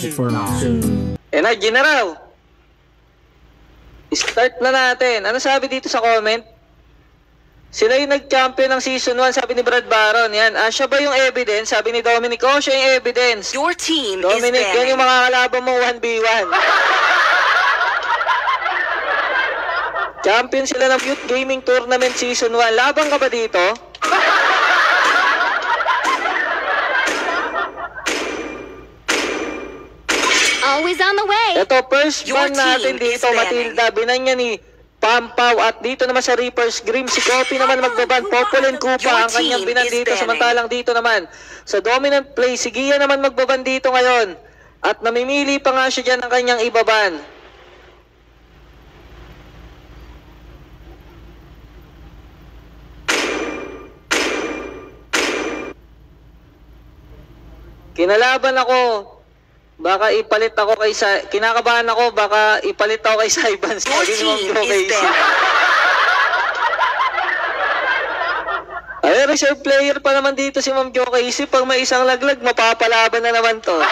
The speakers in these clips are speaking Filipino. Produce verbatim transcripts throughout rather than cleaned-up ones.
Exit for option. Energy na raw. Start na natin. Ano sabi dito sa comment? Sila yung nag-champion ng season one, sabi ni Brad Baron. Yan. Ah, siya ba yung evidence? Sabi ni Dominic, oh, siya yung evidence. Your team Dominic, is yan yung mga kalaban mo, one v one. Champion sila ng Youth Gaming Tournament season one. Laban ka ba dito? Always on the way. Ito, first Your ban natin team dito, is Matilda. Binanya ni Pampaw at dito naman sa Reaper's Grim, si Kopi naman magbaban. Popolin Kupa ang kanyang binan dito. Samantalang dito naman, sa dominant play, si Gia naman magbaban dito ngayon. At namimili pa nga siya dyan ng kanyang ibaban. Kinalaban ako. Baka ipalit ako kay Sa... Kinakabahan ako, baka ipalit ako kay Saiban. Sabi ni Ma'am Jo Casey. Ay, reserve player pa naman dito si Ma'am Jo Casey. Pag may isang laglag, mapapalaban na naman to.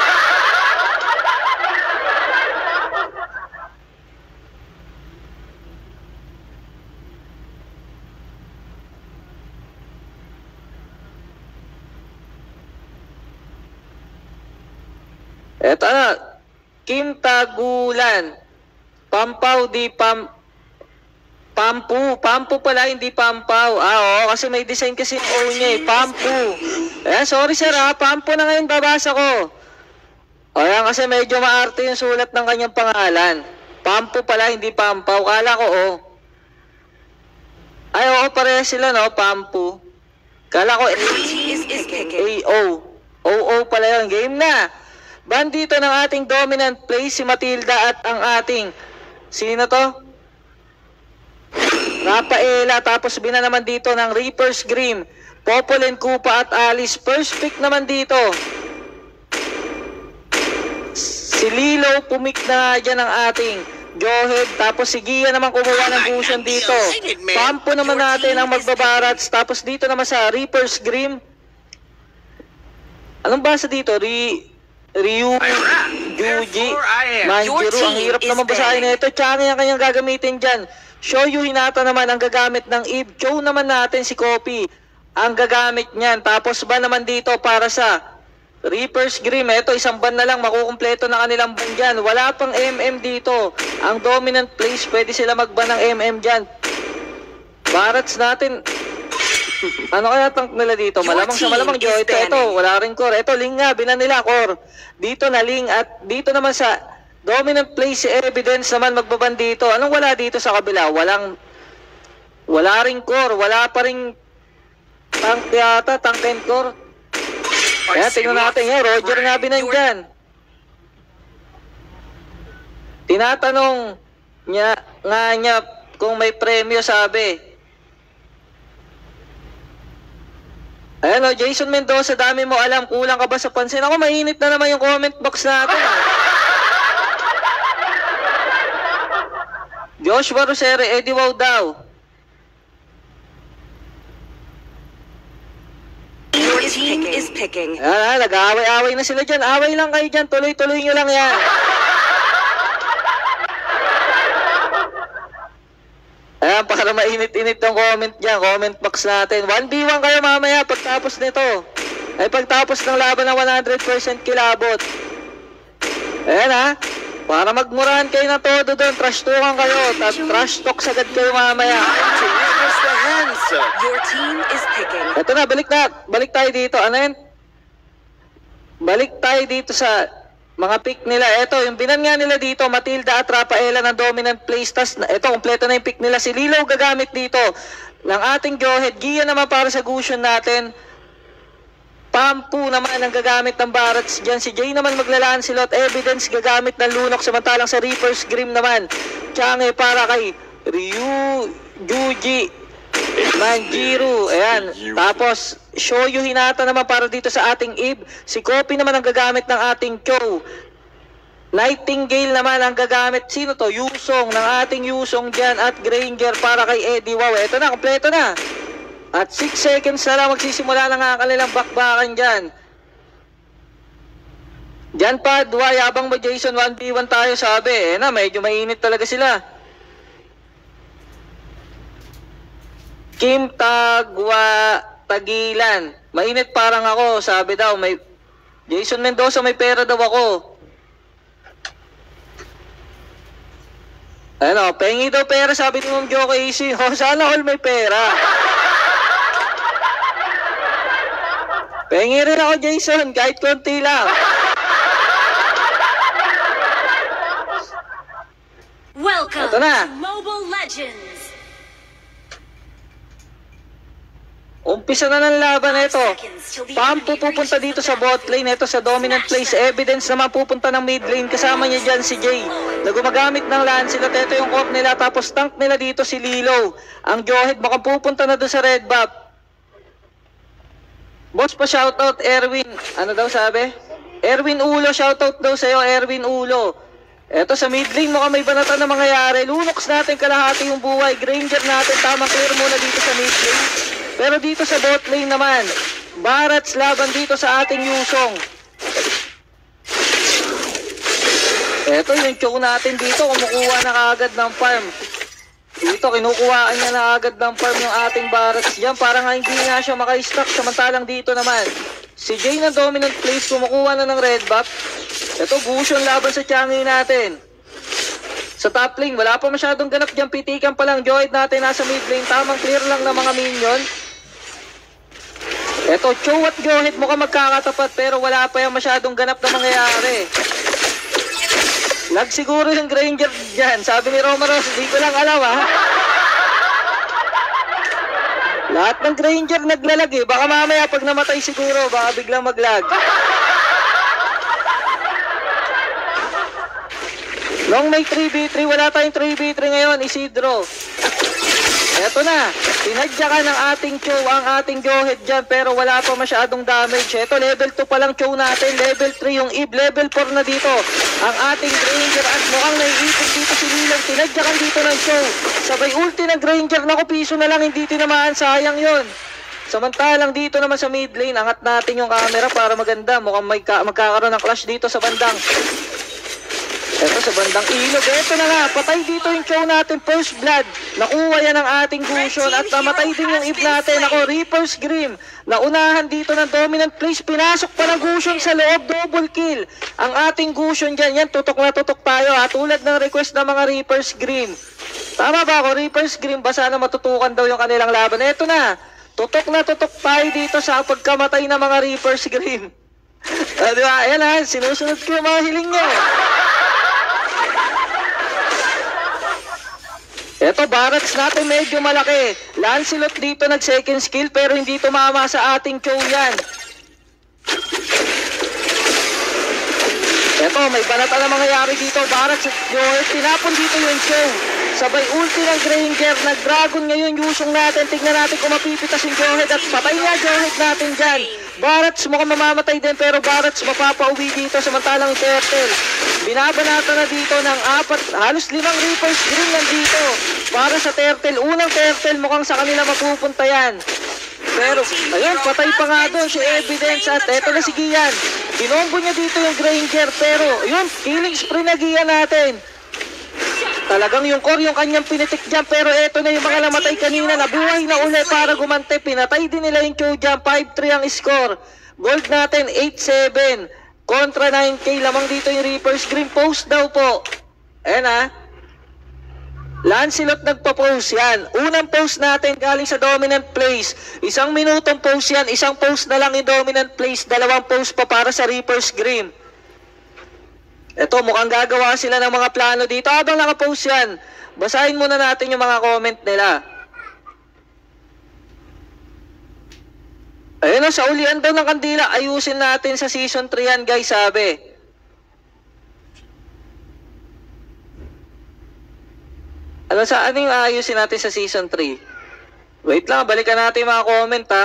Eto na, Kim Tagulan, Pampaw di Pam... Pampu, Pampu pala, hindi Pampaw. Ah, oo, kasi may design kasi yung O niya eh, Pampu. Eh, sorry sir ha, Pampu na ngayon babasa ko. O yan, kasi medyo maarte yung sulat ng kanyang pangalan. Pampu pala, hindi Pampaw. Kala ko, oh. Ay, oo, pareha sila, no, Pampu. Kala ko, A O. O O pala yun, game na. Bandito ng ating dominant play, si Matilda at ang ating, sino to? Rafaela, tapos bina naman dito ng Reaper's Grim, Popolin Kupa at Alice. First pick naman dito. Si Lilo, pumik na dyan ng ating Johead, tapos si Gia naman kumuha ng cushion dito. Pampo naman natin ang magbabarats, tapos dito naman sa Reaper's Grim. Anong basa dito? Re... Ryu, Yuji, Manjiro, ang hirap naman basahin na ito. Changi ang kanyang gagamitin dyan. Shoyu Hinata naman ang gagamit ng Eve. Cho naman natin si Kopi ang gagamit niyan. Tapos ba naman dito para sa Reaper's Grim. Ito, isang ban na lang, makukumpleto na kanilang ban dyan. Wala pang M M dito. Ang dominant place, pwede sila magban ng M M dyan. Barats natin. Ano kaya tank nila dito? Malamang sa malamang Jo. Ito, ito, wala rin core. Ito, Ling nga, binan nila core. Dito na Ling at dito naman sa dominant play si Evidence naman magbaban dito. Anong wala dito sa kabila? Walang, wala rin core. Wala pa rin tank yata, tank and core. Kaya tingnan natin yan. Roger nga binan dyan. Tinatanong niya, nga niya kung may premyo, sabi. Ayan o, Jason Mendoza, dami mo alam, kulang ka ba sa pansin? Ako, mainit na naman yung comment box natin. Joshua Rosere, Eddie Wow daw. Your team is picking. Ayan, nag-aaway-aaway na sila dyan. Away lang kayo dyan, tuloy-tuloy nyo lang yan. Ayan, para mainit-init yung comment dyan, comment box natin. one v one kayo mamaya pagtapos nito. Ay pagtapos ng laban ng one hundred percent kilabot. Ayan ha, para magmurahan kayo na todo doon, trash talkan kayo, at trash talk sagad kayo mamaya. Your team is picking. Ito na, balik na, balik tayo dito. Ano yun? Balik tayo dito sa mga pick nila. Ito, yung binan nga nila dito, Matilda at Rafaela ng dominant place. Tas, ito, kompleto na yung pick nila. Si Lilo gagamit dito ng ating Johead. Gia naman para sa Gusion natin. Pampu naman ang gagamit ng Barats dyan. Si Jay naman maglalaan si Lot. Evidence gagamit ng Lunok. Samantalang sa Reaper's Grim naman, Changi para kay Ryu, Yuji, Manjiro. Ayan. Tapos, Shoyu Hinata naman para dito sa ating Eve. Si Kopi naman ang gagamit ng ating Cho. Nightingale naman ang gagamit. Sino to? Yusong. Ng ating Yusong dyan. At Granger para kay Eddie Wow. Ito na, kompleto na. At six seconds na lang magsisimula na nga kanilang bakbakan dyan. Diyan pa, Dua, yabang mo Jason, one v one tayo sabi. Eh na, medyo mainit talaga sila. Kim Tagwa Tagilan. Mainit parang ako, sabi daw. May Jason Mendoza, may pera daw ako. Ano, pengi daw pera, sabi ni Ma'am Joko Easy. Oh, sana all may pera. Pengi rin ako, Jason, kahit konti lang. Welcome Ito na. to Mobile Legends. Umpisa na ng laban ito. Pam pupunta dito sa bot lane. Ito sa dominant place. Evidence naman pupunta ng mid lane. Kasama niya dyan si Jay na gumagamit ng Lancelot. Ito yung core nila. Tapos tank nila dito si Lilo. Ang Johead mukhang pupunta na doon sa red buff. Boss pa shoutout Erwin. Ano daw sabi? Erwin Ulo. Shoutout daw sa'yo Erwin Ulo. Ito sa mid lane mukhang may banatan na mangyayari. Lunox natin kalahati yung buhay. Granger natin. Tamang clear muna dito sa mid lane. Pero dito sa bot lane naman, Barats laban dito sa ating Yusong. Eto yung chow natin dito, kumukuha na kaagad ng farm. Dito, kinukuhaan niya na agad ng farm yung ating Barats dyan. Para nga hindi nga siya maka-stack. Samantalang dito naman, si Jay na dominant place, kumukuha na ng red buff. Eto, Gusion laban sa Changi natin. Sa top lane, wala pa masyadong ganap dyan. Pitikan pa lang, Johead natin nasa mid lane. Tamang clear lang ng mga minion. Eto, Chow at Johead mukhang magkakatapat pero wala pa yung masyadong ganap na mangyayari. Lag siguro yung Granger dyan. Sabi ni Romaros, hindi ko lang alam ha. Lahat ng Granger naglalag eh. Baka mamaya pag namatay siguro, baka biglang maglag. Long may three v three, wala tayong three v three ngayon, Isidro. Eto na, pinadya ka ng ating Chow, ang ating Johead dyan, pero wala pa masyadong damage. Eto, level two pa lang Chow natin, level three yung Eve, level four na dito. Ang ating Granger at mukhang naiipit dito si Lilang, pinadya kan dito ng Chow. Sabay ulti ng Granger, naku piso na lang, hindi tinamaan, sayang yun. Samantalang dito naman sa mid lane, angat natin yung camera para maganda. Mukhang may magkakaroon ng clash dito sa bandang. Ito sa bandang ilog. Ito na nga, patay dito yung Chow natin, first blood. Nakuha yan ng ating Gusion at namatay din yung Eve natin. Ako, Reaper's Grim. Naunahan dito ng dominant place. Pinasok pa ng Gusion sa loob, double kill. Ang ating Gusion dyan, yan, tutok na tutok tayo ha. Tulad ng request ng mga Reaper's Grim. Tama ba ako, Reaper's Grim? Basta na matutukan daw yung kanilang laban. Ito na, tutok na tutok tayo dito sa pagkamatay ng mga Reaper's Grim. Ah, diba? Ayan ha, sinusunod ko yung mga hiling niya. Eto, Barats natin medyo malaki. Lancelot dito nag second skill pero hindi tumama sa ating Chow yan. Eto, may banata na mangyayari dito. Barats at Johead, tinapon dito yung Chow. Sabay ulti ng Granger, nag-dragon ngayon Yusong natin. Tignan natin kung mapipitas yung Johead at patay nga Johead natin dyan. Barats mukhang mamamatay din pero Barats mapapauwi dito samantalang Turtle. Binabanata na dito ng apat, halos limang Reaper's Grim nandito para sa Turtle. Unang Turtle mukhang sa kanila mapupunta yan. Pero, ayun, patay pa nga doon si Evidence at eto na si Gian. Binombo niya dito yung Granger pero, yun, killing spree na Gian natin. Talagang yung core yung kanyang pinitik dyan pero eto na yung mga namatay kanina, nabuhay na uli para gumante. Pinatay din nila yung Chow dyan, five three ang score. Gold natin eight seven kontra nine K, lamang dito yung Reaper's Grim. Post daw po. Ayan ha, Lancelot nagpo-post yan. Unang post natin galing sa dominant place. Isang minutong post yan, isang post na lang yung dominant place, dalawang post pa para sa Reaper's Grim. Eto, mukhang gagawa sila ng mga plano dito. Habang nakapost yan, basahin muna natin yung mga comment nila. Ayun o, sa ulian daw ng kandila, ayusin natin sa season three yan guys, sabi. Ano sa aning ayusin natin sa season three? Wait lang, balikan natin yung mga comment ha.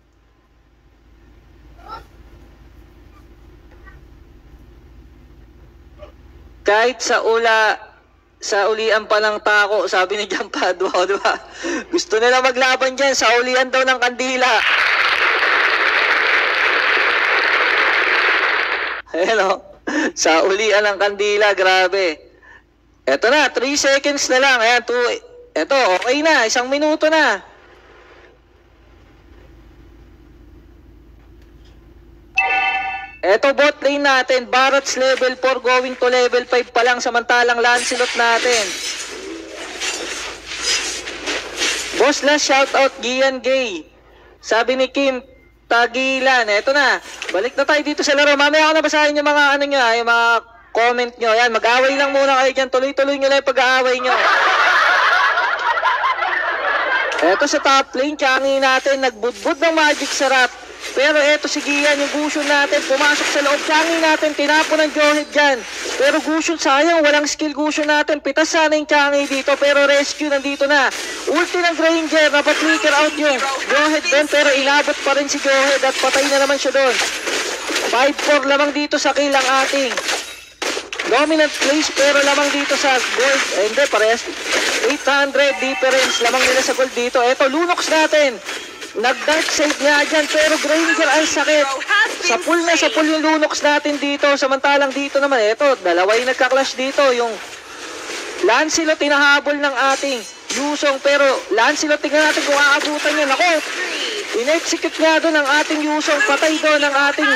Kahit sa ula, sa ulian pa ng tako, sabi ni John Padua, diba? Gusto nila maglaban dyan, sa ulian daw ng kandila. Ayan o. Sa ulian ng kandila, grabe. Eto na, three seconds na lang. Ayan, two, eto, okay na, isang minuto na. Eto bot lane natin, Barats level four going to level five pa lang, samantalang Lancelot natin. Boss last shoutout, Gian Gay. Sabi ni Kim Tagilan, eto na, balik na tayo dito sa laro. Mamaya ako nabasahin yung mga ano nyo, yung mga comment nyo. Yan, mag-away lang muna kayo dyan, tuloy-tuloy nyo lang yung pag-aaway nyo. Eto sa top lane, Changi natin, nagbudbud ng magic sarap. Pero eto si Gian, yung Gusion natin, pumasok sa loob. Changi natin, tinapo ng Johead dyan. Pero Gusion, sayang, walang skill Gusion natin. Pitas sana yung Changi dito, pero rescue nandito na. Ulti ng Granger, napatlicker out yung Johead doon, pero inabot pa rin si Johead at patay na naman siya doon. five four lamang dito sa kill ang ating dominant place, pero lamang dito sa gold. Eh, hindi, parehas. eight hundred difference lamang nila sa gold dito. Eto, Lunox natin. Nag-dark side nga dyan, pero Granger ay sakit. Sa pool na sa pool yung Lunox natin dito. Samantalang dito naman, eto, dalawa yung nagka-clash dito. Yung Lancelot tinahabol ng ating Yusong, pero Lancelot, tingnan natin kung aabutan yan. Ako, in-execute nga doon ang ating Yusong. Patay doon ang ating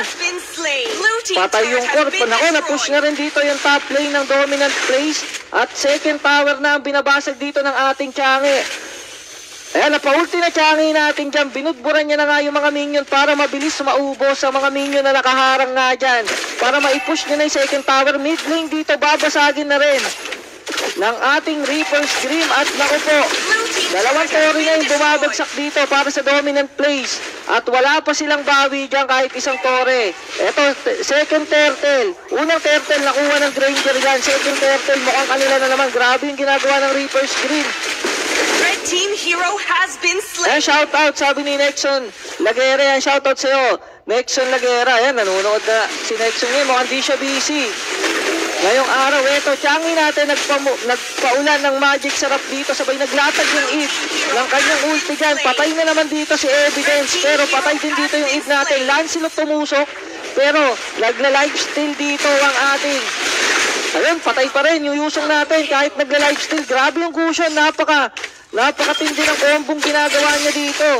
patay yung core. Ako, na-push na rin dito yung top lane ng dominant place. At second tower na ang binabasag dito ng ating Changi. Ayan, napaulti na Changi natin dyan. Binudburan niya na nga yung mga minion para mabilis maubos sa mga minion na nakaharang nga dyan. Para maipush niya na yung second tower. Mid lane dito, babasagin na rin ng ating Reaper's Scream. At naku po, dalawang tori na yung bumabagsak dito para sa dominant place. At wala pa silang bawi dyan kahit isang tore. Eto, second turtle. Unang turtle nakuha ng Granger dyan. Second turtle, mukhang kanila na naman. Grabe yung ginagawa ng Reaper's Scream. Red team hero has been slain. Ayan, shoutout, sabi ni Nexon Lagera. Yan, shoutout sa'yo, Nexon Lagera. Ayan, nanonood na si Nexon ngayon. Mukhang di siya busy. Ngayong araw, eto, Changi natin nagpamu nagpaulan ng magic sarap dito. Sabay naglatag yung Eve ng kanyang ulti dyan. Patay na naman dito si Evidence. Pero patay din dito yung Eve natin. Lancelot tumusok. Pero nagla-lifesteal dito ang ating. Ayun, patay pa rin yung Yusong natin kahit nagla-lifesteal. Grabe yung Gusion, napaka napakatindi ng kombong ginagawa niya dito.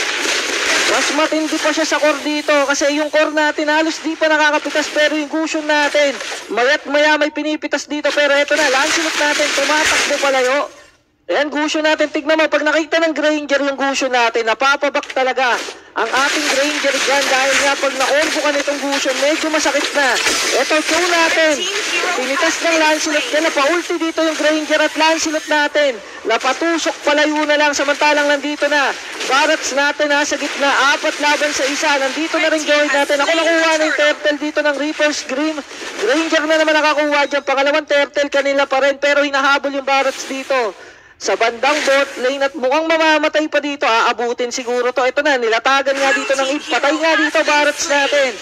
Mas matindi pa siya sa core dito kasi yung core natin halos di pa nakakapitas, pero yung Gusion natin mayat maya may pinipitas dito. Pero eto na, Lancelot natin tumatakbo palayo. Ayan, Gusion natin, tignan mo, pag nakita ng Granger yung Gusion natin, napapabak talaga ang ating Granger dyan dahil nga pag na-orbo ka nitong Gusion, medyo masakit na. Eto, show natin, pinitas ng Lancelot dyan, napaulti dito yung Granger at Lancelot natin, napatusok palayo na lang, samantalang nandito na Barats natin nasa gitna, apat laban sa isa, nandito na rin Joy natin. Ako nakuha na yung turtle dito ng Reaper's Scream. Granger na naman nakakuha dyan, pangalawang turtle kanila pa rin, pero hinahabol yung Barats dito sa bandang bot lane at mukhang mamamatay pa dito. Aabutin siguro to. Ito na, nilatagan nga dito ng Eve. Patay nga dito Barats natin.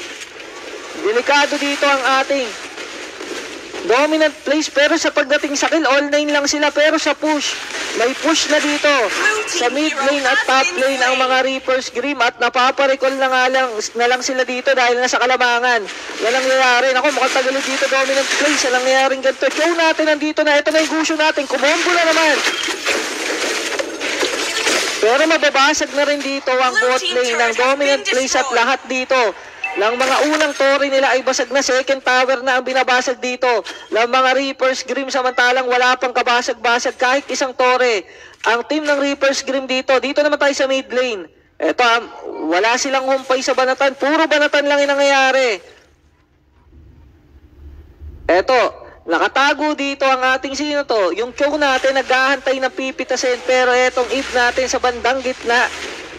Delikado dito ang ating dominant place, pero sa pagdating sa kill, all nine lang sila. Pero sa push, may push na dito sa mid lane at top lane ang mga Reaper's Scream at napaparecall na nga lang, na lang sila dito dahil nasa kalamangan. Yan ang nangyayari. Ako, mukhang tagalog dito dominant place. Yan ang nangyayaring ganito. Show natin nandito na. Ito na yung Gusion natin. Kumombo na naman. Pero mababasag na rin dito ang bot lane ng dominant place at lahat dito ng mga unang tore nila ay basag na. Second tower na ang binabasag dito ng mga Reaper's Scream, samantalang wala pang kabasag-basag kahit isang tore ang team ng Reaper's Scream dito. Dito naman tayo sa mid lane. Eto, um, wala silang humpay sa banatan, puro banatan lang yung nangyayari. Eto, nakatago dito ang ating sino to, yung Chow natin naghahantay ng pipitasin, pero etong Eve natin sa bandang gitna.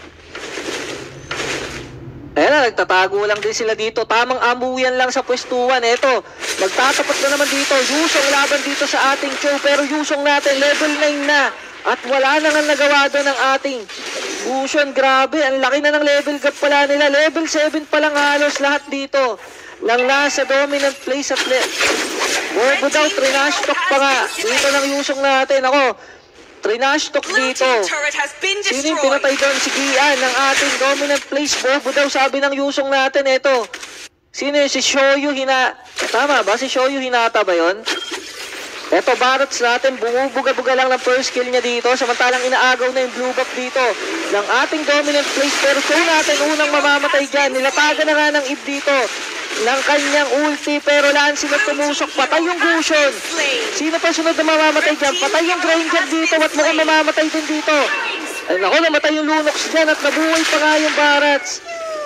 Ayan na, nagtatago lang din sila dito. Tamang amuyan lang sa pwestuhan. Eto, magtatapat na naman dito. Yusong laban dito sa ating Chow. Pero Yusong natin, level nine na. At wala na nga nagawa doon ng ating Gusion. Grabe, ang laki na ng level gap pala nila. Level seven pa lang halos lahat dito. Nang nasa dominant place at left. Bobo daw, trinash talk pa nga. Dito ng Yusong natin. Ako, trinash talk dito. Sino yung pinatay doon? Si Gian ng ating dominant place. Bobo daw sabi ng Yusong natin. Ito, sino yung si Shoyu? Hina, Tama ba? Si Shoyu Hinata ba yun? Eto, Barats natin, bumubuga-buga lang ng first kill niya dito. Samantalang inaagaw na yung blue buff dito ng ating dominant place. Pero show natin, unang mamamatay dyan. Nilatagan na nga ng Eve dito ng kanyang ulti. Pero Lancelot tumusok, patay yung Gusion. Sino pa sunod na mamamatay dyan? Patay yung Granger dito at mukhang mamamatay din dito. Ay naku, namatay yung Lunox dyan at nabuhay pa nga yung Barats.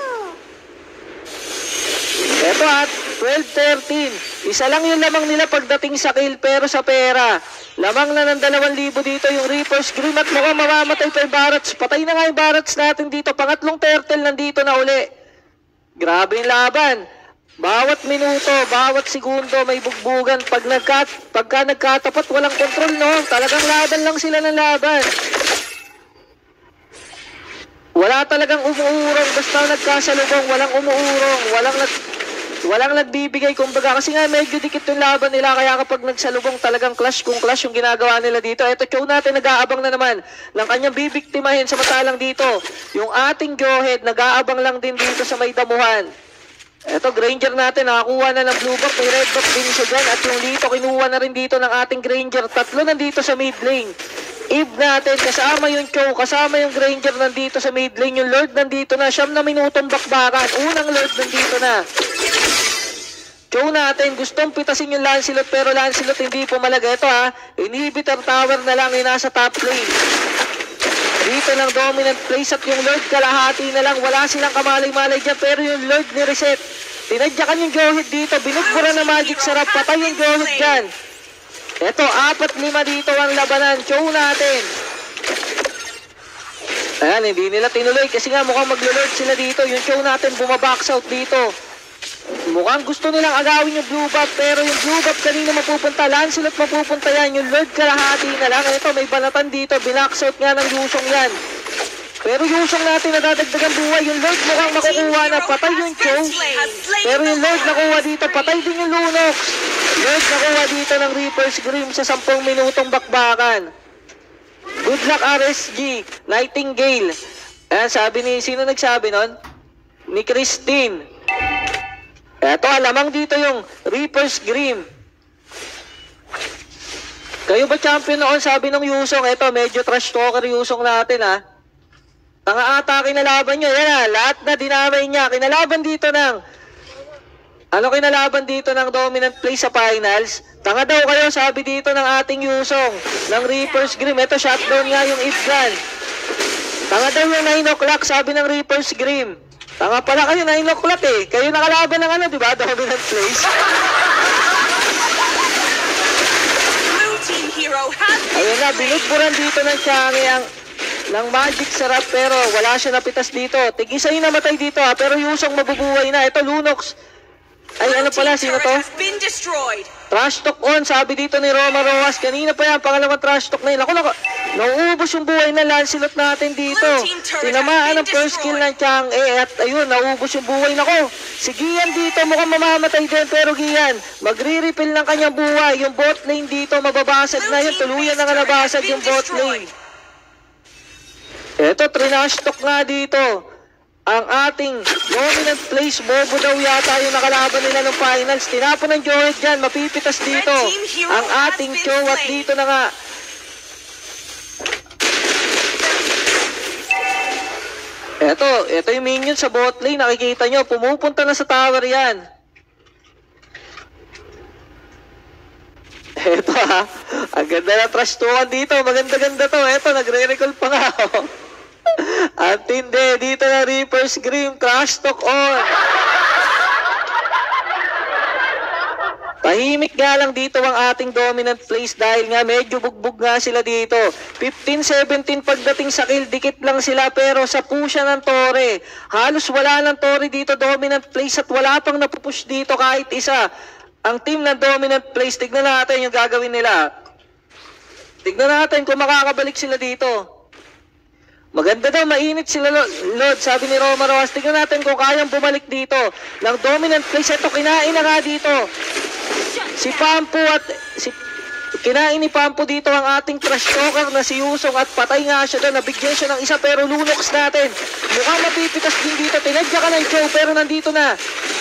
Eto at twelve thirteen. Isa lang yung lamang nila pagdating sa kill, pero sa pera. Lamang na ng dalawang libo dito yung Reaper's Grim at mukhang mamamatay pa yung Barats. Patay na nga yung Barats natin dito. Pangatlong turtle nandito na uli. Grabe yung laban. Bawat minuto, bawat segundo may bugbugan. Pag nagkat, pagka nagkatapat, walang kontrol, no? Talagang laban lang sila ng laban. Wala talagang umuurong. Basta nagkasalubong, walang umuurong. Walang nag... Walang nagbibigay, kumbaga, kasi nga medyo dikit yung laban nila, kaya kapag nagsalubong talagang clash kung clash yung ginagawa nila dito. Ito, Chow natin, nag-aabang na naman ng kanyang bibiktimahin, samantalang dito, yung ating Johead, nag-aabang lang din dito sa may damuhan. Ito, Granger natin, nakakuha na ng blue buff, may red buff din siya dyan, at yung dito, kinuha na rin dito ng ating Granger. Tatlo nandito sa mid lane. Eve natin, kasama yung Chow, kasama yung Granger nandito sa mid lane, yung Lord nandito na, siyam na minutong bakbakan, unang Lord nandito na. Chow natin, gustong pitasin yung Lancelot, pero Lancelot hindi pumalaga. Ito ha, inhibitor tower na lang yung nasa top lane. Dito ng dominant place at yung Lord kalahati na lang, wala silang kamalay-malay dyan, pero yung Lord ni reset. Tinadyakan yung Johead dito, binukbura na Magic Sarap, patay yung Johead dyan. Ito, apat lima dito ang labanan. Chow natin. Ayan, hindi nila tinuloy kasi nga mukhang maglo-lord sila dito. Yung Chow natin bumabox out dito. Mukhang gusto nilang agawin yung blue buff, pero yung blue buff kanina mapupunta, Lancelot mapupunta yan, yung Lord kalahati na lang. Ito, may banatan dito, binax out nga ng Yusong yan. Pero Yusong natin nadadagdagan buhay, yung Lord mukhang makukuha na, patay yung Chow. Pero yung Lord nakuha dito, patay din yung Lunox. Lord nakuha dito ng Reaper's Grim sa sampung minutong bakbakan. Good luck R S G, Nightingale. Ayan, sabi ni, sino nagsabi nun? Ni Christine. Eto, alamang dito yung Reaper's Grim. Kayo ba champion noon? Sabi ng Yusong. Eto, medyo trash talker Yusong natin ha. Tanga ata kinalaban nyo. Yan ha, lahat na dinamay niya. Kinalaban dito ng... Ano kinalaban dito ng dominant play sa finals? Tanga daw kayo, sabi dito ng ating Yusong. Ng Reaper's Grim. Eto, shutdown nga yung Ibgan. Tanga daw yung nine o'clock, sabi ng Reaper's Grim. Tanga pala kayo, nine o'clock eh. Kayo nakalaban ng ano, di ba? Dominant place. Ayun na, binutburan dito ng Changi ang ng Magic Sarap, pero wala siya napitas dito. Tig-isa yung namatay dito ha, pero Yusong mabubuhay na. Ito, Lunox. Ay, ano pala, sino to? Trash talk on, sabi dito ni Roma Rojas. Kanina pa yan, pangalawang trash talk na yun. Ako, naku, nauubos yung buhay na Lancelot natin dito. Tinamaan ang first kill ng Chang eh, at ayun, nauubos yung buhay. Nako, si Gian dito, mukhang mamamatay din, pero Gian, magre-refill ng kanyang buhay. Yung bot lane dito, mababasag na yun. Tuluyan na nga nabasag yung bot lane. Eto, trinash talk nga dito. Ang ating dominant place, bobo daw yata yung nakalaban nila ng finals. Tinapon ng Johead dyan, mapipitas dito. Ang ating Chow at dito na nga. Eto, eto yung minion sa bot lane, nakikita nyo, pumupunta na sa tower yan. Eto ha, ang ganda na trash talkan dito, maganda-ganda to. Eto, nagre-recall pa nga ako. At hindi, dito na Reaper's Grim, trash talk on. Tahimik nga lang dito ang ating dominant place dahil nga medyo bugbog nga sila dito. fifteen seventeen pagdating sa kill, dikit lang sila pero sa pusha ng Torre. Halos wala ng Torre dito, dominant place at wala pang napupush dito kahit isa. Ang team ng dominant place, tignan natin yung gagawin nila. Tignan natin kung makakabalik sila dito. Maganda daw, mainit sila, Lord, sabi ni Roma Rojas. Tignan natin kung kayang bumalik dito ng dominant place. Ito, kinain na nga dito. Si Pampo at... Si, kinain ni Pampo dito ang ating trash talker na si Yusong at patay nga siya doon. Nabigyan siya ng isa pero Lunox natin. Mukhang mapipitas din dito. Tinadya ka ng Chow pero nandito na.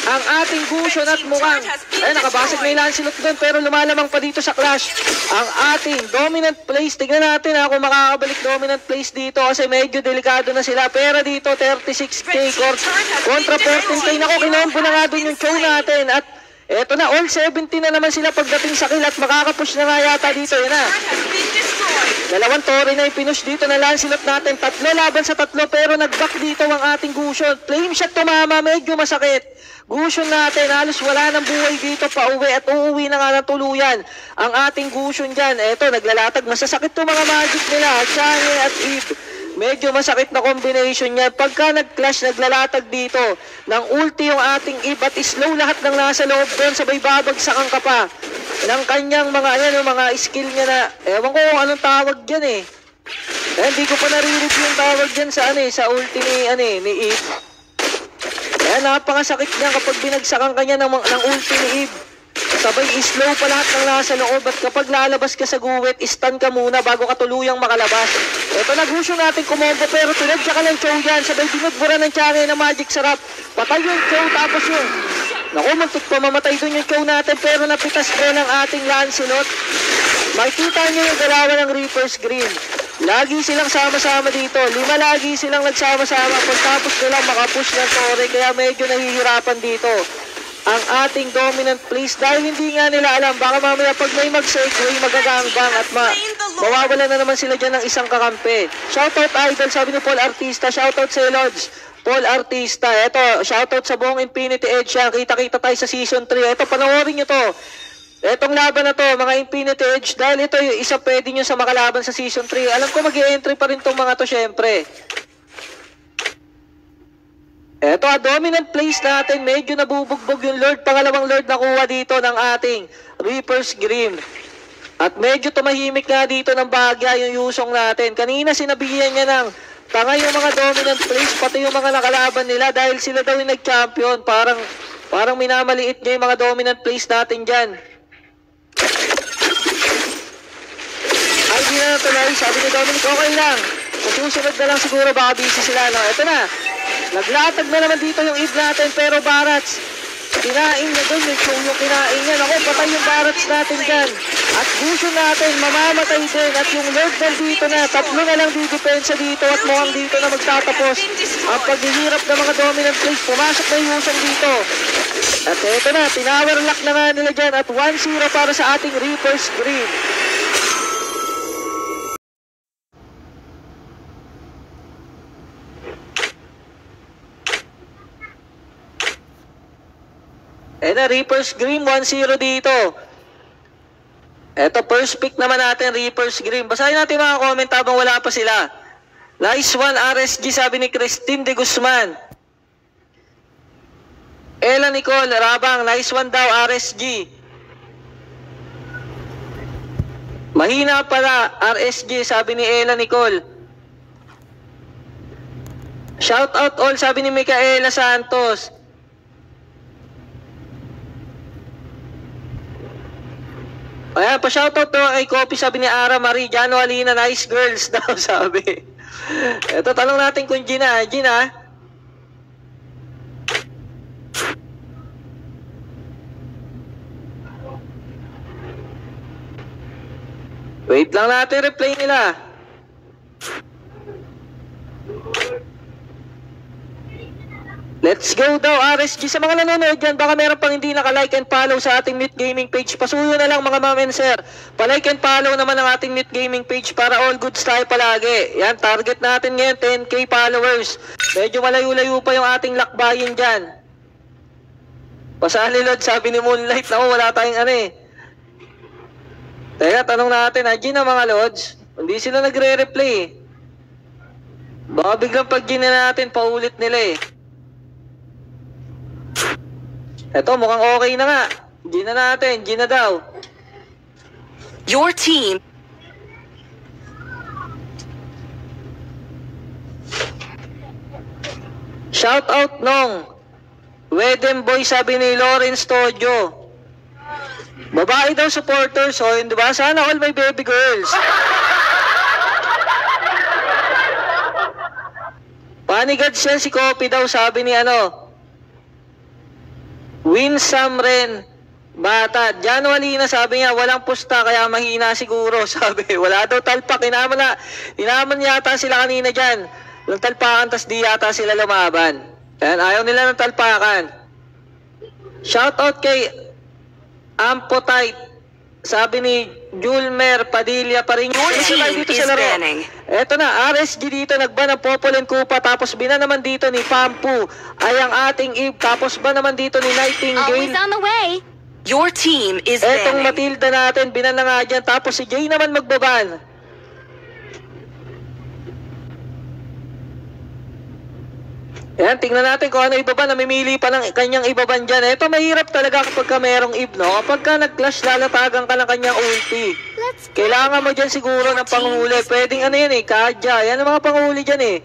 ang ating Gusion at mukhang ay nakabasag na yung Lancelot doon pero lumalamang pa dito sa Clash ang ating dominant place. Tignan natin ha, kung makakabalik dominant place dito kasi medyo delikado na sila. Pero dito thirty-six K kontra fourteen K. Nako, kinombo na nga doon yung show natin at eto na, all seventy na naman sila pagdating sa kill at makakapush na nga yata dito. Yan na, dalawang tore na ipinush dito na Lancelot natin. Tatlo laban sa tatlo pero nag-back dito ang ating Gusion. Flame shot tumama, medyo masakit. Gusion natin, halos wala ng buhay dito pa uwi at uuwi na nga ng tuluyan ang ating Gusion dyan. Eto, naglalatag, masasakit to mga magic nila, Shani at Eve. Medyo masakit na combination niya. Pagka nag-clash, naglalatag dito ng ulti yung ating Eve at slow lahat ng nasa loob doon, sabay babagsakan ka pa ng kanyang mga, ayan, yung mga skill niya na, ewan ko kung anong tawag dyan eh. Eh, hindi ko pa nare-review yung tawag dyan sa, ano eh, sa ulti ni, ano eh, ni Eve. Kaya napakasakit niya kapag binagsakan kanya ng, ng ulti ni Eve. Sabay slow pa lahat ng nasa loob at kapag lalabas ka sa guwit, stun ka muna bago ka tuluyang makalabas. Ito nag-Gusion natin kumombo pero tunadya ka ng Chow yan. Sabay binudbura ng Chang'e na magic sarap. Patay yung Chow tapos yung naku, muntik pa mamatay dun yung Chow natin pero napitas ko ng ating Lancelot. Makikita nyo yung galawan ng Reaper's Green. Lagi silang sama-sama dito. Lima lagi silang nagsama-sama. Pagtapos nilang makapush ng tore kaya medyo nahihirapan dito ang ating dominant place dahil hindi nga nila alam baka mamaya pag may mag-segue magagangbang at ma mawawala na naman sila dyan ng isang kakampi. Shoutout Idol, sabi ni Paul Artista. Shoutout sa Lodge Paul Artista. Eto, shoutout sa buong Infinity Edge yan. Kita-kita tayo sa season three. Eto, panoorin nyo to. Etong laban na to, mga Infinity Edge, dahil ito yung isa pwede nyo sa makalaban sa season three. Alam ko mag-i-entry pa rin tong mga to syempre. Eto, a dominant place natin, medyo nabubugbog yung Lord, pangalawang Lord na kuha dito ng ating Reaper's Grim. At medyo tumahimik nga dito ng bagya yung Yusong natin. Kanina sinabihan niya ng tanga yung mga dominant place, pati yung mga nakalaban nila dahil sila daw yung nag-champion. Parang, parang minamaliit niya yung mga dominant place natin dyan. Ay, di na natuloy, sabi ni Dominic, okay lang. Susunod na lang siguro, baka busy sila. No? Ito na. Naglatag na naman dito yung Eve natin pero Barats kinain niya doon yung Chow yung kinain niya. Ako, patay yung Barats natin dyan at Gusion natin mamamatay din at yung Lord na dito na tatlo na lang didepensa dito at mukhang dito na magtatapos ang paghihirap ng mga dominant place. Pumasok na yung Yusong dito at eto na, tinower lock na nga nila dyan at one zero para sa ating Reaper's Green. Eh na, Reaper's Grim, one zero dito. Eto, first pick naman natin, Reaper's Grim. Basahin natin mga comment habang wala pa sila. Nice one, R S G, sabi ni Christine de Guzman. Ella Nicole, Rabang, nice one daw, R S G. Mahina pala, R S G, sabi ni Ella Nicole. Shout out all, sabi ni Micaela Santos. Ayan, pa-shoutout to kay Kopi, sabi ni Ara Marie, Jano Alina, nice girls daw, sabi. Ito, tanong natin kung Gina, Gina. Wait lang natin, replay nila. Let's go daw, R S G. Sa mga nanonood dyan, baka meron pang hindi naka-like and follow sa ating Mute Gaming page. Pasuyo na lang mga ma'am and sir. Pa-like and follow naman ang ating Mute Gaming page para all goods tayo palagi. Yan, target natin ngayon, ten K followers. Medyo malayo-layo pa yung ating lakbayin dyan. Pasali Lord, sabi ni Moonlight. Naku, wala tayong ano eh. Teka, tanong natin, ha, Gina mga Lords. Hindi sila nagre-replay eh. Baka biglang pag Gina natin, paulit nila eh. Eto, mukhang okay na nga. Gina natin, Gina daw. Your team. Shout out nung Wedem Boy, sabi ni Lawrence Tojo. Babae daw supporters, so yun diba? Sana all my baby girls. Panigads yan si Kopi daw, sabi ni ano. Winsam rin. Batad. January na sabi niya, walang pusta kaya mahina siguro. Sabi, wala daw talpak. Inaman na, inaman yata sila kanina dyan. Walang talpakan, tas di yata sila lumaban. Ayan, ayaw nila ng talpakan. Shoutout kay Ampotite. Sabi ni Julmer Padilla pa rin. Your team dito is sa laro. banning. Eto na, R S G dito, nagban ng Popolen Kupa, tapos bina naman dito ni Pampu, ay ang ating Eve, tapos ba naman dito ni Always Nightingale. on the way. Your team is Etong banning. Matilda natin, bina na nga dyan, tapos si Jay naman magbaban. Ayan, tingnan natin kung ano ibaban, namimili pa ng kanyang ibaban dyan. Eto, mahirap talaga kapag ka merong Eve, no? Kapag ka nag-clash, lalatagan ka ng kanyang ulti. Let's go. Kailangan mo dyan siguro ng panghuli. Pwedeng ano yan eh, Kadya. Yan ang mga panghuli dyan eh.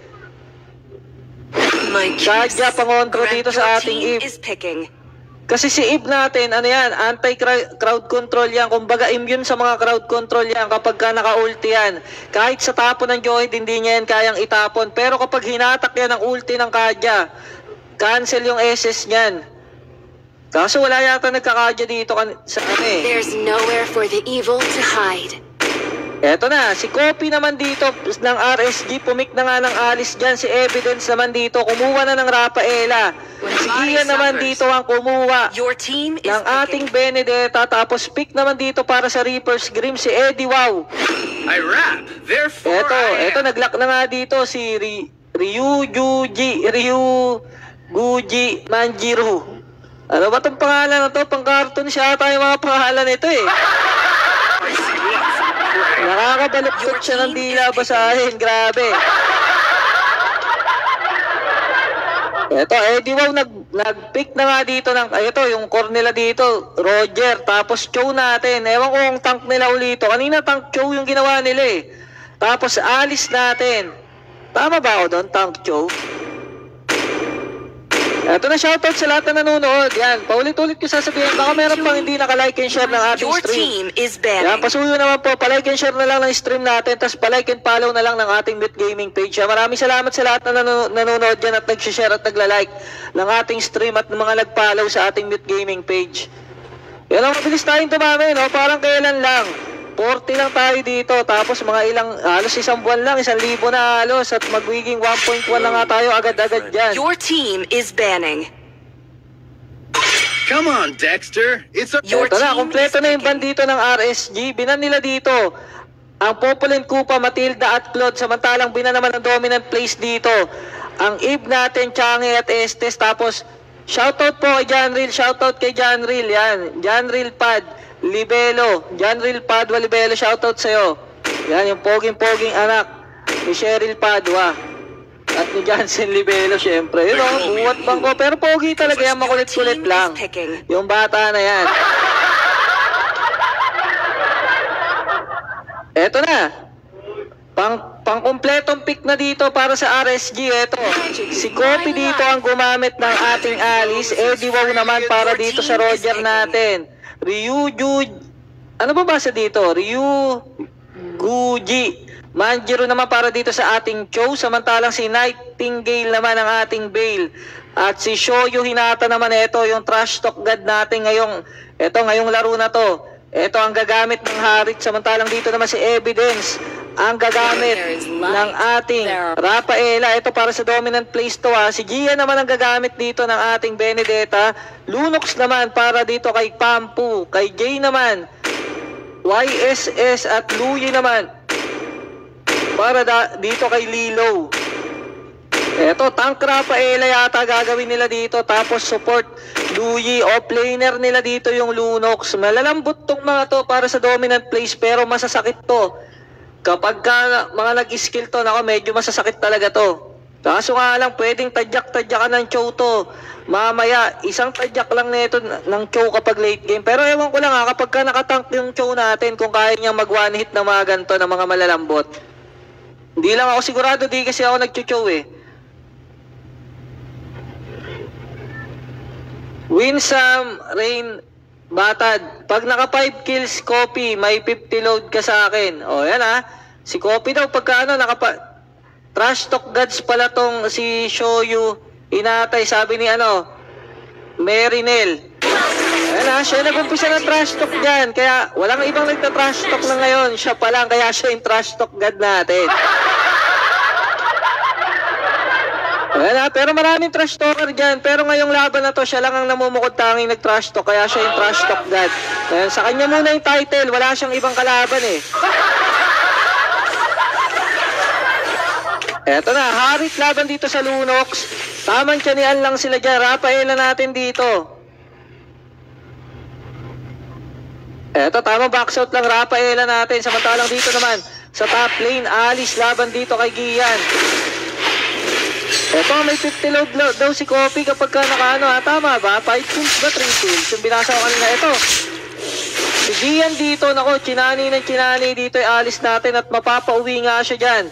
My Kadya, pangontro Grant, dito your sa ating team Eve. is picking. Kasi si Eve natin, ano yan, anti-crowd control yan. Kumbaga, immune sa mga crowd control yan kapag ka naka-ulti yan. Kahit sa tapon ng Joy, hindi niya yan kayang itapon. Pero kapag hinatak yan ang ulti ng Kadya, cancel yung S S niyan. Kaso wala yata nagka-Kadya dito kan- sa ano eh. There's nowhere for the evil to hide. Eto na, si Kopi naman dito ng R S G, pumik na nga ng alis dyan. Si Evidence naman dito, kumuha na ng Rafaela. Si Gian naman dito ang kumuha Your team is ng ating Benedetta. Tapos pick naman dito para sa Reaper's Grim, si Eddie Wow. I rap, therefore Eto, I eto am. naglock na nga dito si Ry Ryu Juji, Ryu Guji Manjiro. Ano ba itong pangalan na to? Pang cartoon siya ata yung mga pangalan nito eh. Nakakabaluktot siya ng dila basahin. Grabe. Eto, Eddie Wow, nag, nag-pick na nga dito ng, ay, ito, yung core nila dito, Roger, tapos Chow natin. Ewan ko kung tank nila ulito. Kanina tank Chow yung ginawa nila eh. Tapos Alice natin. Tama ba ako doon, tank Chow? Eto na, shoutout sa lahat na nanonood. Yan, paulit-ulit ko sasabihin, baka meron pang hindi naka-like and share ng ating Your stream. team is Yan, banning. pasuyo naman po, palike and share na lang ng stream natin, tapos palike and follow na lang ng ating Mute Gaming page. Yan, maraming salamat sa lahat na nanu- nanonood dyan at nag-share at nagla-like ng ating stream at ng mga nag-follow sa ating Mute Gaming page. Yan ang mabilis tayong dumami, no? Parang kailan lang. forty lang tayo dito, tapos mga ilang, halos isang buwan lang, isang libo na halos, at magwiging one point one na nga tayo agad-agad dyan. Your team is banning. Come on, Dexter. It's a Your Ito na, team kompleto is na yung picking. bandito ng R S G. Binan nila dito ang Popolen Kupa, Matilda at Claude. Samantalang binan naman ang dominant place dito ang Eve natin, Changi at Estes. Tapos shoutout po kay Janril, shoutout kay Janril. Yan, Janril Pad Libelo, Janril Padua Libelo, shoutout sa'yo. Yan, yung poging-poging anak ni Cheryl Padua at ni Jansen Libelo, syempre. Yun o, buwat bangko. Pero pogi talaga yan, makulit-kulit lang. Yung bata na yan. Eto na. Pang pangkumpletong pick na dito para sa R S G. Eto. Si Kopi dito ang gumamit ng ating Alice. Eddie Wow naman para dito sa Roger natin. Ryu Juj. Ano ba basa dito? Ryu Guji Manjiro naman para dito sa ating Chow. Samantalang si Nightingale naman ang ating Bale. At si Shoyu Hinata naman, ito yung trash talk god natin ngayong, ito ngayong laro na to. Ito ang gagamit ng Harit. Samantalang dito naman si Evidence ang gagamit ng ating Rafaela. Ito para sa dominant place to ha. Si Gia naman ang gagamit dito ng ating Benedetta. Lunox naman para dito kay Pampu. Kay Jay naman Y S S at Luyi naman para da, dito kay Lilo. Eto, tank Rafaela yata gagawin nila dito. Tapos support Luyi, offlaner nila dito yung Lunox. Malalambot tong mga to para sa dominant place, pero masasakit to. Kapag ka, mga nag-skill to, nako, medyo masasakit talaga to. Kaso nga lang, pwedeng tadyak-tadyakan ng Chow to. Mamaya, isang tadyak lang nito ng Chow kapag late game. Pero ewan ko lang ha, kapag ka nakatank yung Chow natin, kung kaya niyang mag-one hit ng mga ganito, ng mga malalambot. Hindi lang ako sigurado, di kasi ako nag-chow eh. Winsam, Rain, Batad. Pag naka five kills, Copy, may fifty load ka sa akin. O, yan ha. Si Copy daw, pagka ano, naka trash talk gods pala tong si Shoyu Inatay. Sabi ni ano, Merinel. na, siya nag-umpisa ng trash talk dyan. Kaya walang ibang nagta-trash talk na ngayon. Siya pa lang, kaya siya yung trash talk god natin. Ayan na, pero maraming trash talker dyan. Pero ngayong laban na to, siya lang ang namumukod tanging nag-trash talk. Kaya siya yung trash talk god. Ayan, sa kanya muna yung title. Wala siyang ibang kalaban eh. Eto na, Harit laban dito sa Lunox. Tamang tiyanian lang sila dyan. Rafaela natin dito. Eto, tamang boxout lang Rafaela natin. Samantalang dito naman, sa top lane, Alice laban dito kay Gian. Eto, may fifty load daw si Kopi kapag ka nakaano ha. Tama ba? five kills ba? three kills? Yung binasa ko kanina. Eto, si Gian dito. Nako, chinani ng chinani dito ay Alice natin at mapapauwi nga siya dyan.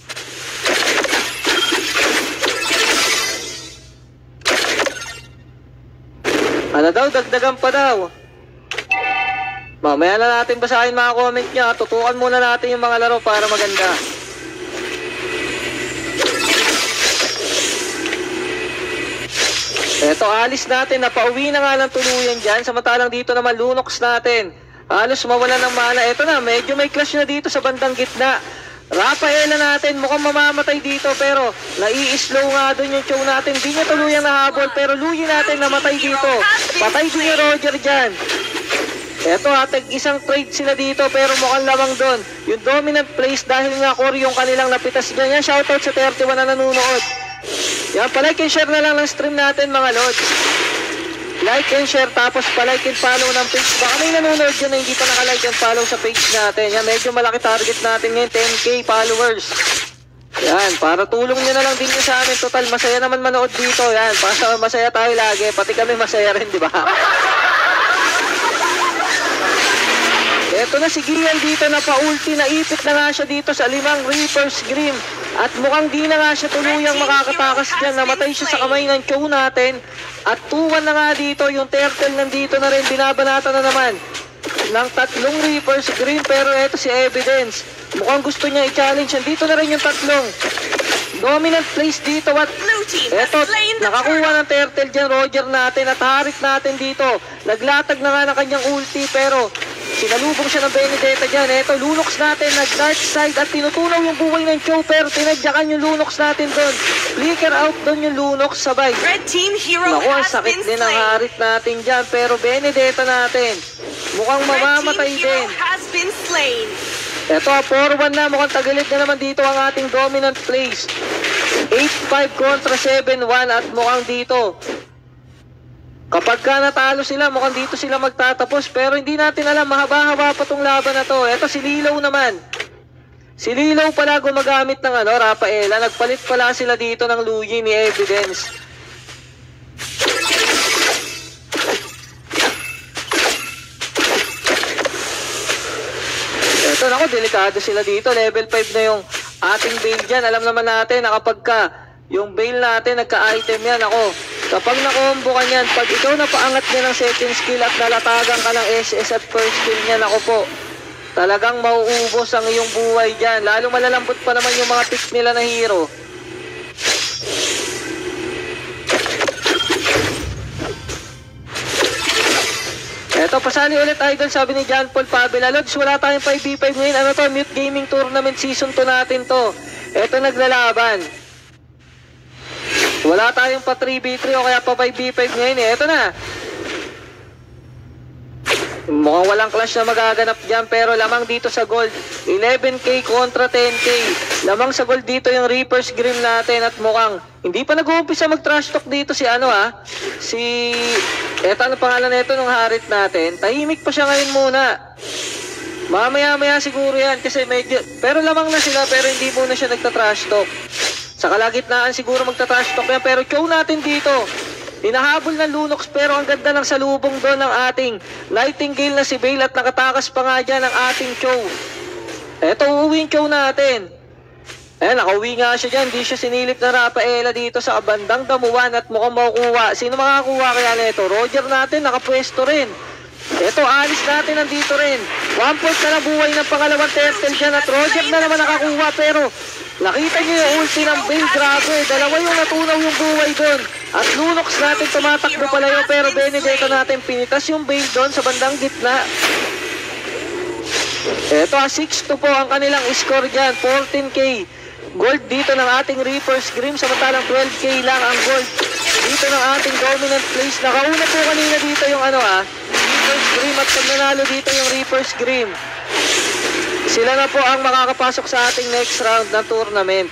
Ano daw? Dagdagan pa daw. Mamaya na natin basahin mga comment niya. Tutukan muna natin yung mga laro para maganda. Eto, Alice natin. Napauwi na nga ng tuluyan dyan. Samantalang dito naman Lunox natin. Halos mawala ng mana. Eto na, medyo may clash na dito sa bandang gitna. Rafaela natin, mukhang mamamatay dito pero nai-slow nga doon yung show natin. Di niya tuluyang nahabol pero Luyi natin namatay dito. Patay din yung Roger dyan. Eto atag isang trade sila dito pero mukhang lamang doon. Yung dominant place dahil nga core yung kanilang napitas dyan. Yan, shoutout sa thirty-one na nanonood. Yan, palike and share na lang ng stream natin mga lods. Like and share tapos palike and follow ng page. Baka may nanonood dyan na hindi pa nakalike and follow sa page natin. Yan, medyo malaki target natin ngayon, ten K followers. Yan, para tulong nyo na lang din nyo sa amin. Total, masaya naman manood dito. Yan, para masaya tayo lagi. Pati kami masaya rin, di ba? Eto na si Gian dito na pa-ulti, naipit na nga siya dito sa limang Reaper's Grim. At mukhang di na nga siya tuluyang makakatakas dyan. Namatay siya sa kamay ng Chow natin. At two one na nga dito, yung Turtle nandito na rin, binabanata na naman ng tatlong Reaper's Grim. Pero eto si Evidence, mukhang gusto niya i-challenge. Dito na rin yung tatlong dominant place dito. At eto, nakakuha ng Turtle dyan, Roger natin. At Harit natin dito, naglatag na nga ng kanyang ulti pero sinalubong siya ng Benedetta dyan. Eto, Lunox natin, nag-dark side at tinutunaw yung buhay ng Chow pero tinadyakan yung Lunox natin doon. Flicker out doon yung Lunox sabay. Red team hero Naku, ang has sakit been din ang slain. Harit natin dyan pero Benedetta natin mukhang mamamatay Red team hero din. has been slain. Eto, four one na, mukhang tagilid na naman dito ang ating dominant place. eight five kontra seven one at mukhang dito kapag ka natalo sila, mukhang dito sila magtatapos. Pero hindi natin alam, mahaba-haba pa tong laban na to. Eto si Lilaw naman. Si Lilaw pala gumagamit ng ano, Rafaela. Nagpalit pala sila dito ng Luyi ni Evidence. Eto, naku, delikado sila dito. Level five na yung ating bail dyan. Alam naman natin na kapag ka yung bail natin, nagka-item yan. Ako, kapag nakombo ka niyan, pag ikaw napaangat niya ng second skill at nalatagan ka ng S S at first skill niyan, ako po, talagang mauubos ang iyong buhay dyan. Lalo malalambot pa naman yung mga pick nila na hero. Eto, pasali ulit idol, sabi ni John Paul Pabela. Lods, wala tayong five v five ngayon. Ano to? Mute Gaming Tournament Season two natin to. Eto, naglalaban. Wala tayong pa three v three o kaya pa five v five ngayon eh. Eto na. Mukhang walang clash na magaganap dyan pero lamang dito sa gold. eleven K kontra ten K. Lamang sa gold dito yung Reaper's Grim natin at mukhang hindi pa nag-uumpisa mag-trash talk dito si ano ha. Si... Eto, ano pangalan nito nung Harit natin? Tahimik pa siya ngayon muna. Mamaya-maya siguro yan kasi medyo... Pero lamang na sila pero hindi muna siya nagta-trash talk. Sa kalagitnaan siguro magta-trash talk yan pero Chow natin dito. Hinahabol ng Lunox pero ang ganda ng salubong doon ng ating Nightingale na si Bale at nakatakas pa nga dyan ang ating Chow. Eto, uuwi yung Chow natin. Eh, nakauwi nga siya dyan. Di siya sinilip na Rafaela dito sa bandang damuan at mukhang makukuha. Sino makakuha kaya nito? Roger natin, nakapwesto rin. Eto, Alice natin nandito rin. One point na nabuhay ng pangalawang turtle dyan at Roger na naman nakakuha pero Nakita niyo yung ulti ng Bane, grabe. Dalawa yung natunaw yung buhay doon. At Lunox natin tumatakbo palayo, pero Benedetta natin pinitas yung Bane doon sa bandang gitna. Eto, six two po ang kanilang score dyan. fourteen K gold dito ng ating Reaper's Grim, samantalang twelve K lang ang gold dito ng ating Dominant Place. Nakauna po kanina dito yung ano ah, Reaper's Grim, at pag nanalo dito yung Reaper's Grim, sila na po ang makakapasok sa ating next round na tournament.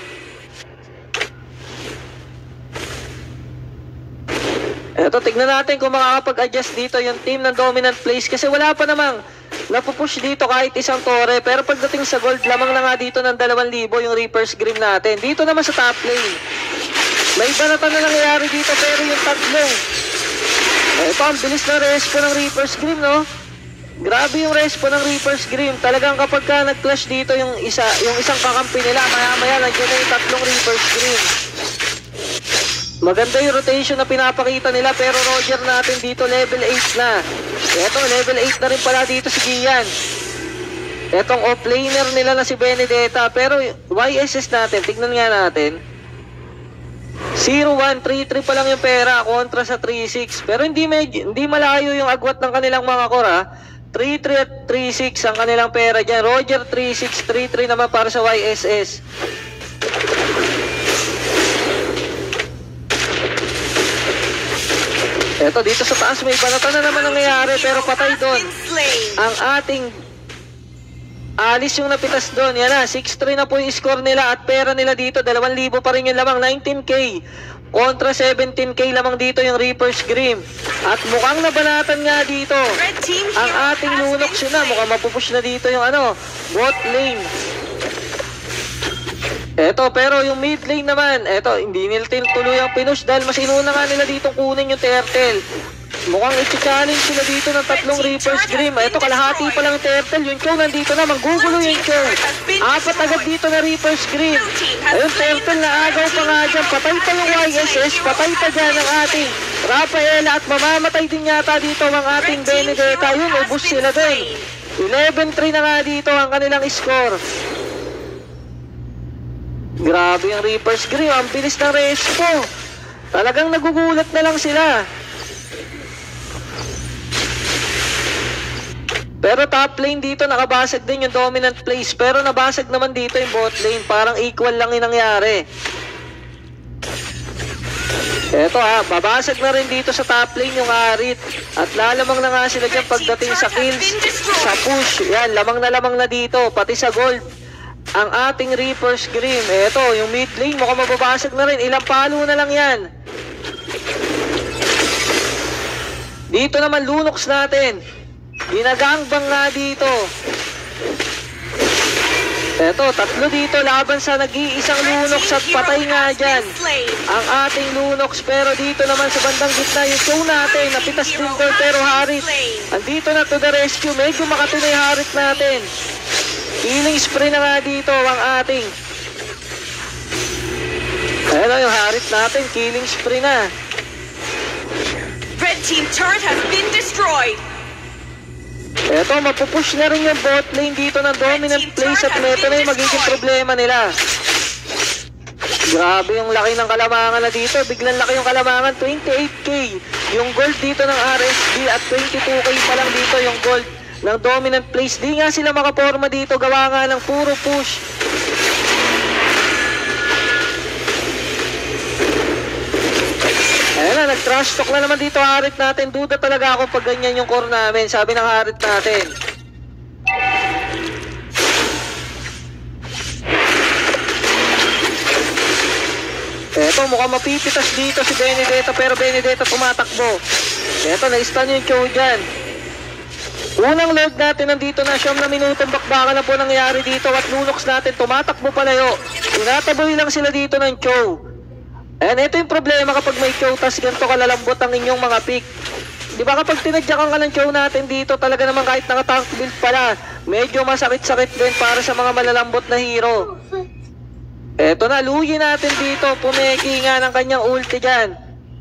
Eto, tignan natin kung makakapag-adjust dito yung team ng Dominant Place, kasi wala pa namang napupush dito kahit isang tore. Pero pagdating sa gold, lamang na nga dito ng dalawang libo yung Reaper's Grim natin. Dito naman sa top lane, may banatan na nangyayari dito, pero yung tatlong, ito ang bilis na respo ng Reaper's Grim, no? Grabe yung respo ng Reaper's Grim. Talagang kapag ka nag-clash dito yung isa, yung isang kakampi nila, maya-maya nandiyan na yung tatlong Reaper's Grim. Maganda yung rotation na pinapakita nila, pero Roger natin dito level eight na. Eto, level eight na rin pala dito si Gian. Etong off-laner nila na si Benedetta, pero Y S S natin, tignan nga natin. zero one, three three pa lang yung pera kontra sa three six. Pero hindi, medyo, hindi malayo yung agwat ng kanilang mga kora. three three at three six ang kanilang pera dyan. Roger three six, three three naman para sa Y S S. Eto, dito sa taas may banatan na naman nangyayari, pero patay doon ang ating Alice yung napitas doon. Yan na, six three na po yung score nila, at pera nila dito dalawang libo pa rin yung lamang, nineteen K kontra seventeen K lamang dito yung Reaper's Grim. At mukhang nabanatan nga dito ang ating Lunox. Yun na, mukhang mapupush na dito yung ano, bot lane. Eto, pero yung mid lane naman, eto, hindi nila tuloy ang pinush dahil mas inuna nga nila dito kunin yung turtle. Mukhang i-challenge sila dito ng tatlong Reaper's Grim. Eto, kalahati pa lang turtle. Yung Chow nandito na, manggugulo yung Chow. Apat agad dito na Reaper's Grim. Ayun, turtle na agaw pa nga dyan. Patay pa yung Y S S, patay pa dyan ang ating Rafaela, at mamamatay din yata dito ang ating Benedetta. Yun, ubus sila din. eleven three na nga dito ang kanilang score. Grabe yung Reaper's Grim, ang bilis ng respo. Talagang nagugulat na lang sila. Pero top lane dito, nakabasag din yung Dominant Place, pero nabasag naman dito yung bot lane. Parang equal lang yung nangyari. Eto ha, babasag na rin dito sa top lane yung Arit. At lalamang na nga sila dyan pagdating sa kills, sa push. Yan, lamang na lamang na dito, pati sa gold ang ating Reaper's Grim. Eto, yung mid lane, mukhang mababasag na rin. Ilang palo na lang yan. Dito naman Lunox natin, ginagangbang nga dito. Eto, tatlo dito laban sa nag-iisang Lunox, at patay nga dyan ang ating Lunox. Pero dito naman sa bandang gitna yung Chow natin, napitas din doon, pero Harit andito na to the rescue. Medyo makatinoy Harit natin. Killing spree na nga dito ang ating, ayan o yung Harit natin, killing spree na. Red team turret has been destroyed. Eto, mapupush na rin yung bot lane dito ng Dominant Place, at meto na yung magiging problema nila. Grabe yung laki ng kalamangan na dito. Biglang laki yung kalamangan, twenty-eight K yung gold dito ng R S B, at twenty-two K pa lang dito yung gold ng Dominant Place. Di nga sila makaporma dito, gawa nga ng puro push. Ayan na, nag-trash talk na naman dito Harit natin. Duda talaga ako pag ganyan yung core namin, sabi ng Harit natin. Eto, mukhang mapipitas dito si Benedetta, pero Benedetta tumatakbo. Eto, na-stun yung Chow dyan. Unang lord natin nandito na, siyam na minutong bakbakan na po nangyari dito, at Lunox natin tumatakbo palayo. Tinataboy lang sila dito ng Chow. And ito yung problema kapag may Chow, tas ganito kalalambot ang inyong mga pick. Di ba kapag tinadyakan ka ng Chow natin dito, talaga naman kahit naka-tank build pala, medyo masakit-sakit din para sa mga malalambot na hero. Eto na, lugi natin dito, pumeki nga ng kanyang ulti dyan.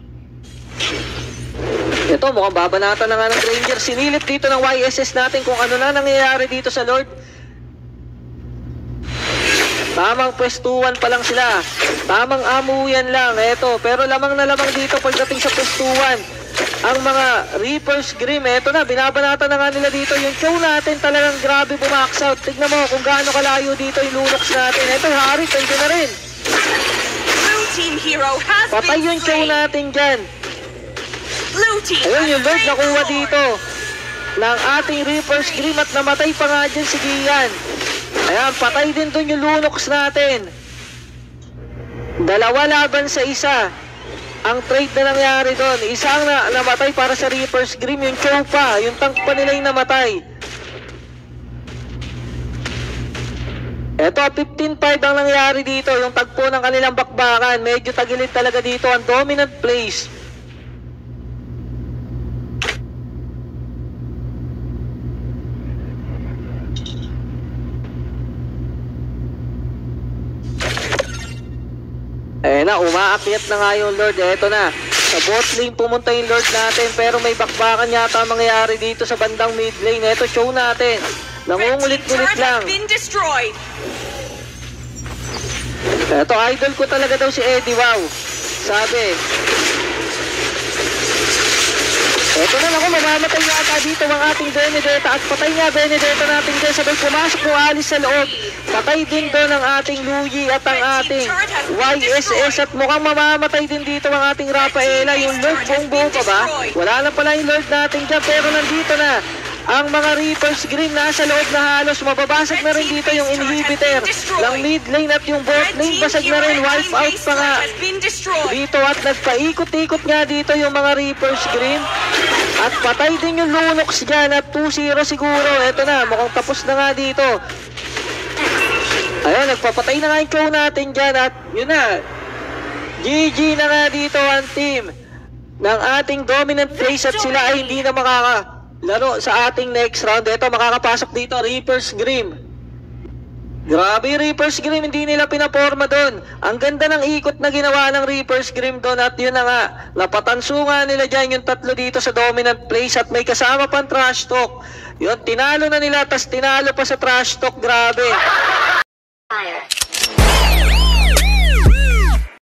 Ito, mukhang babanatan na nga ng Granger. Sinilip dito ng Y S S natin kung ano na nangyayari dito sa Lord. Tamang pwestuhan pa lang sila. Tamang amuyan lang. Eto, pero lamang na lamang dito pagdating sa pwestuhan. Ang mga Reaper's Grim, eto na, binabanatan na nga nila dito. Yung show natin talagang grabe bumax out. Tignan mo kung gaano kalayo dito yung lunox natin. Eto, Harry, pwede na rin. Blue team hero has Patay been yung show slain. natin dyan. Blue team Ayun, has yung Lord slain nakuha the Lord. dito ng ating Reaper's Grim at namatay pa nga dyan si Gian. Ayan, patay din dun yung lunox natin. Dalawa laban sa isa. Ang trade na nangyari doon, isang na namatay para sa Reaper's Grim, yung chow pa, yung tank pa nila yung namatay. Eto, fifteen five ang nangyari dito, yung tagpo ng kanilang bakbakan. Medyo tagilid talaga dito ang dominant place. Eh na, umaakyat na nga yung Lord. Eto na, sa bot lane pumunta yung Lord natin, pero may bakbakan yata mangyayari dito sa bandang mid lane. Eto, show natin. Red team Nangungulit-ngulit turret lang. has been destroyed. Eto, idol ko talaga daw si Eddie, wow. Sabi. Eto na, naku, mamamatay yata dito ang ating Benedetta. At patay nga Benedetta natin din. Sabay pumasok mo alis sa loob. Patay din doon ang ating Luigi at ang ating Y S S. At mukhang mamamatay din dito ang ating Rafaela. Yung Lord buong buo pa ba? Wala lang pala yung Lord natin dyan. Pero nandito na ang mga Reaper's Grim nasa loob na halos. Mababasag na rin dito yung inhibitor ng mid lane at yung bot Red lane. team Basag na hero rin. and Wipe team out base pa nga turret has been destroyed. dito at nagpaikot-ikot nga dito yung mga Reaper's Grim. At patay din yung lunox dyan at two zero siguro. Eto na, mukhang tapos na nga dito. Ayun, nagpapatay na nga yung show natin dyan. At yun na, G G na nga dito ang team ng ating dominant place. At sila ay hindi na makakalaro sa ating next round. Eto, makakapasok dito, Reaper's Grim. Grabe, Reaper's Grim, hindi nila pinaporma doon. Ang ganda ng ikot na ginawa ng Reaper's Grim doon. At yun na nga, napatanso nga nila dyan yung tatlo dito sa dominant place. At may kasama pang trash talk. Yun, tinalo na nila, tas tinalo pa sa trash talk. Grabe. Fire.